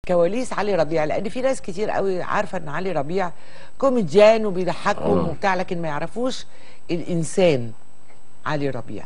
كواليس علي ربيع، لان في ناس كتير قوي عارفه ان علي ربيع كوميديان وبيضحكهم وبتاع، لكن ما يعرفوش الانسان علي ربيع.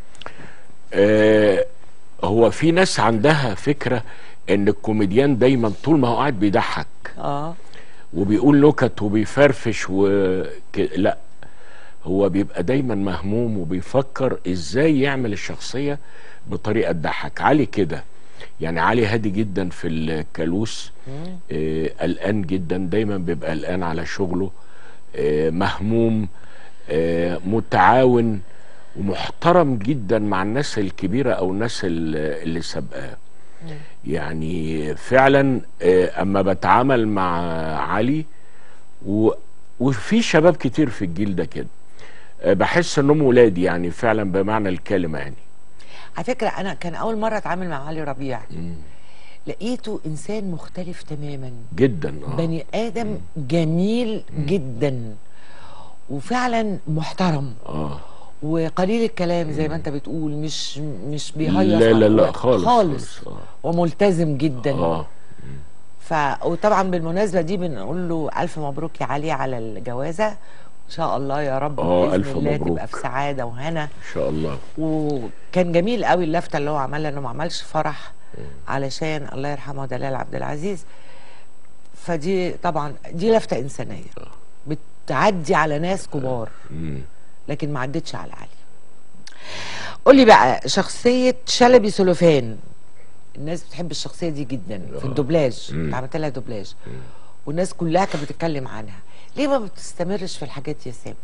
هو في ناس عندها فكره ان الكوميديان دايما طول ما هو قاعد بيضحك وبيقول نكت وبيفرفش لا، هو بيبقى دايما مهموم وبيفكر ازاي يعمل الشخصيه بطريقه تضحك. علي كده يعني، علي هادي جدا في الكالوس، قلقان جدا، دايما بيبقى قلقان على شغله، مهموم، متعاون ومحترم جدا مع الناس الكبيرة او الناس اللي سابقاه. يعني فعلا اما بتعامل مع علي وفي شباب كتير في الجيل ده كده، بحس انهم ولادي يعني، فعلا بمعنى الكلمة يعني. على فكرة أنا كان أول مرة أتعامل مع علي ربيع، لقيته إنسان مختلف تماما جدا، بني آدم جميل جدا، وفعلا محترم، وقليل الكلام زي ما أنت بتقول، مش بيهيص، لا لا لا خالص خالص. وملتزم جدا. وطبعا بالمناسبة دي بنقول له ألف مبروك يا علي على الجوازة، ان شاء الله يا رب باذن ألف الله مبروك. تبقى في سعاده وهنا ان شاء الله. وكان جميل قوي اللفته اللي هو عملها، انه ما عملش فرح علشان الله يرحمه دلال عبد العزيز. فدي طبعا دي لفته انسانيه بتعدي على ناس كبار، لكن ما عدتش على علي. قول لي بقى، شخصيه شلبي سلوفان الناس بتحب الشخصيه دي جدا في الدوبلاج، انت عملت لها دوبلاج والناس كلها كانت بتتكلم عنها، ليه ما بتستمرش في الحاجات دي يا سامي؟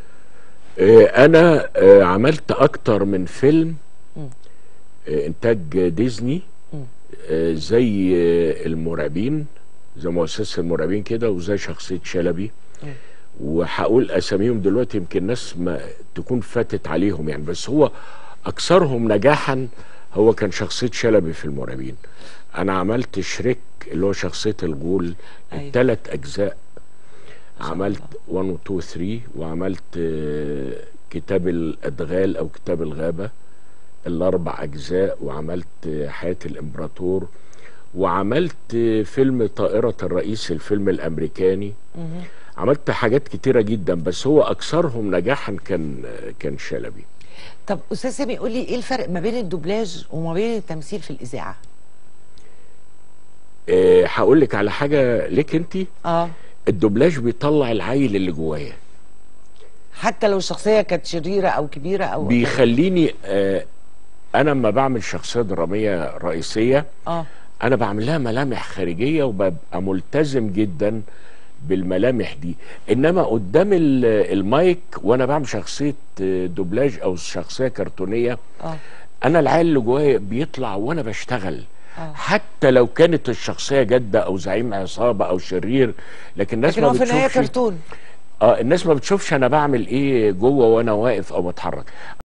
انا عملت اكتر من فيلم انتاج ديزني، زي المرعبين، زي مؤسسة المرعبين كده، وزي شخصية شلبي، وهقول اساميهم دلوقتي يمكن الناس ما تكون فاتت عليهم يعني، بس هو اكثرهم نجاحا هو كان شخصية شلبي في المرعبين. انا عملت شريك اللي هو شخصية الغول، الثلاث اجزاء، عملت 1 و 2 و 3، وعملت كتاب الادغال او كتاب الغابة الاربع اجزاء، وعملت حياة الامبراطور، وعملت فيلم طائرة الرئيس الفيلم الامريكاني. عملت حاجات كتيرة جدا، بس هو اكثرهم نجاحا كان شلبي. طب استاذ سامي قول لي ايه الفرق ما بين الدوبلاج وما بين التمثيل في الاذاعة؟ هقول لك على حاجة ليك انت. الدوبلاج بيطلع العيل اللي جوايا، حتى لو الشخصيه كانت شريره او كبيره او بيخليني انا لما بعمل شخصيه دراميه رئيسيه انا بعمل لها ملامح خارجيه وببقى ملتزم جدا بالملامح دي، انما قدام المايك وانا بعمل شخصيه دوبلاج او شخصيه كرتونيه انا العيل اللي جوايا بيطلع وانا بشتغل، حتى لو كانت الشخصيه جاده او زعيم عصابه او شرير، لكن الناس ما بتشوفش. في النهايه كرتون. الناس ما بتشوفش انا بعمل ايه جوه وانا واقف او بتحرك.